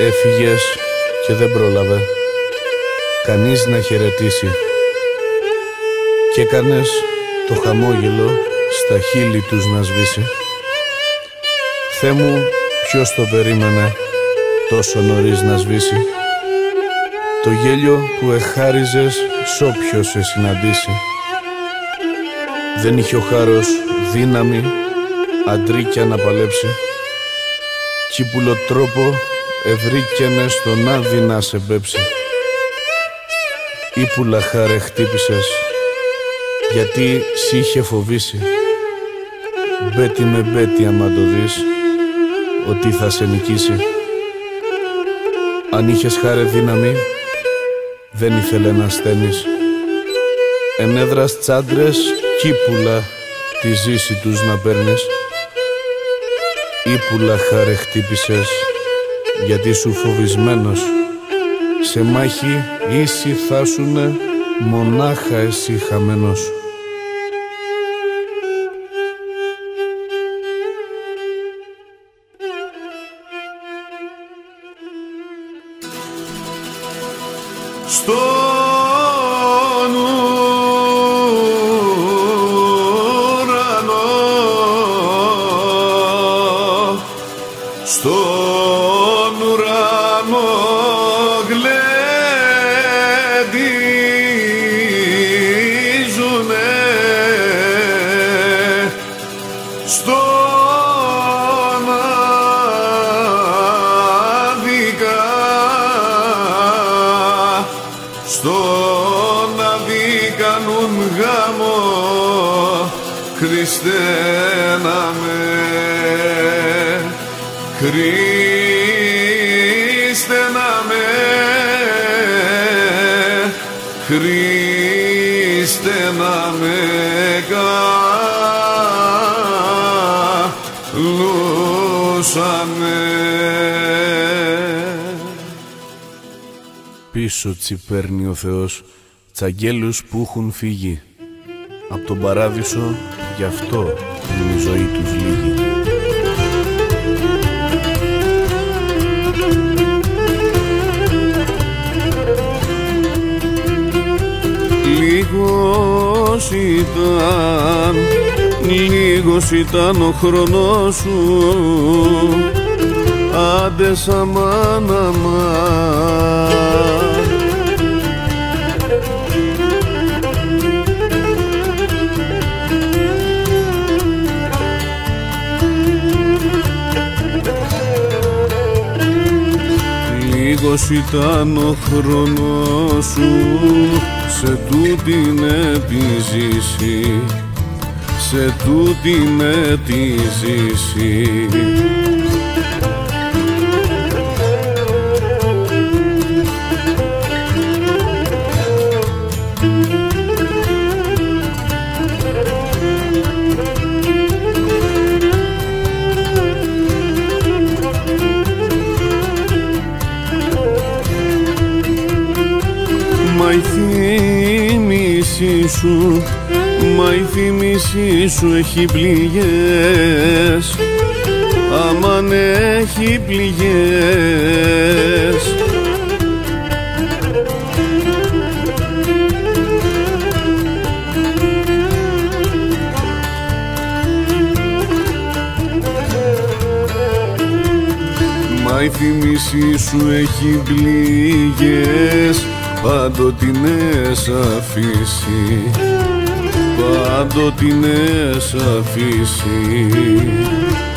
Έφυγες και δεν πρόλαβε κανείς να χαιρετήσει κι έκανες το χαμόγελο στα χείλη τους να σβήσει. Θεέ μου, ποιος το περίμενε τόσο νωρίς να σβήσει το γέλιο που εχάριζες σ' όποιος σε συναντήσει. Δεν είχε ο χάρος δύναμη αντρίκια να παλέψει κι πουλοτρόπο ευρήκαινε στον άδει να σε μπέψει. Ήπουλα χάρε χτύπησες γιατί σ' είχε φοβήσει. Μπέτι με μπέτι άμα το δεις ότι θα σε νικήσει. Αν είχες χάρε δύναμη δεν ήθελε να στέλνεις. Ενέδρας τσάντρες κύπουλα τη ζήση τους να παίρνεις. Ήπουλα χάρε χτύπησες γιατί σου φοβισμένος σε μάχη ίση θα σουνε μονάχα εσύ χαμένος. Στον ουρανό, στον ουρανό γλεντίζουνε, στον άδικα, στον άδει κάνουν γάμο, Χριστέ να με, Χριστέ να με, Χριστέ να με καλούσανε. Πίσω τσιπέρνει ο Θεός τσαγγέλους που έχουν φύγει απ' τον παράδεισο, γι' αυτό είναι η ζωή τους λίγη. Λίγος ήταν ο χρόνος σου, άντε σαμάν αμάν. Λίγος ήταν ο χρόνος σου, σε τούτην τη ζήση, σε τούτην τη ζήση. Μα η θύμηση σου, μα η θύμηση σου έχει πληγές, αμάν έχει πληγές. Μα η θύμηση σου έχει πληγές, πάντοτε νες αφήσει, πάντοτε νες αφήσει.